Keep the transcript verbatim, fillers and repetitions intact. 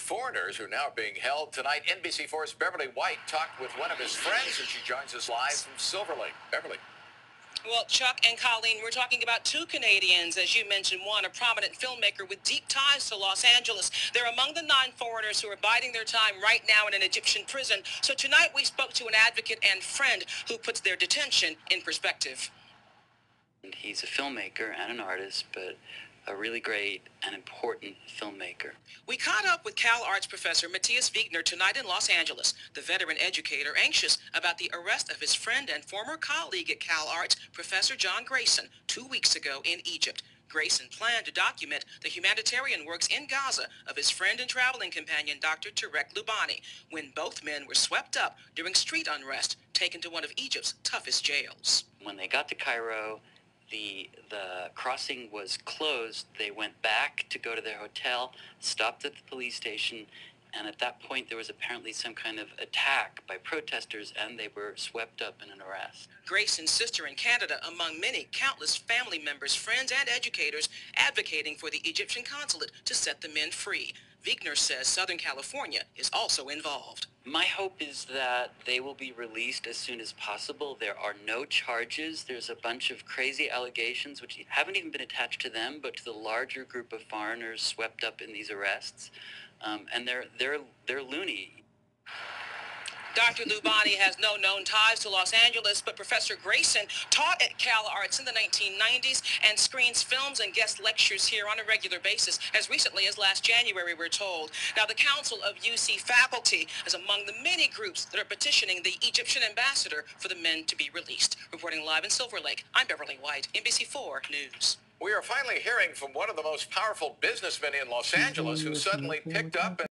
foreigners who are now being held tonight. N B C four's Beverly White talked with one of his friends, and she joins us live from Silver Lake. Beverly. Well, Chuck and Colleen, we're talking about two Canadians, as you mentioned, one a prominent filmmaker with deep ties to Los Angeles. They're among the nine foreigners who are biding their time right now in an Egyptian prison. So tonight we spoke to an advocate and friend who puts their detention in perspective. He's a filmmaker and an artist, but a really great and important filmmaker. We caught up with Cal Arts professor Matthias Wegner tonight in Los Angeles, the veteran educator anxious about the arrest of his friend and former colleague at Cal Arts, Professor John Grayson, two weeks ago in Egypt. Grayson planned to document the humanitarian works in Gaza of his friend and traveling companion, Doctor Tarek Loubani, when both men were swept up during street unrest, taken to one of Egypt's toughest jails. When they got to Cairo, The the crossing was closed. They went back to go to their hotel, stopped at the police station, and at that point there was apparently some kind of attack by protesters, and they were swept up in an arrest. Grayson's sister in Canada, among many countless family members, friends, and educators advocating for the Egyptian consulate to set the men free. Wegner says Southern California is also involved. My hope is that they will be released as soon as possible. There are no charges. There's a bunch of crazy allegations which haven't even been attached to them, but to the larger group of foreigners swept up in these arrests. Um, and they're, they're, they're loony. Doctor Loubani has no known ties to Los Angeles, but Professor Grayson taught at Cal Arts in the nineteen nineties and screens films and guest lectures here on a regular basis, as recently as last January, we're told. Now, the Council of U C Faculty is among the many groups that are petitioning the Egyptian ambassador for the men to be released. Reporting live in Silver Lake, I'm Beverly White, N B C four News. We are finally hearing from one of the most powerful businessmen in Los Angeles who suddenly picked up and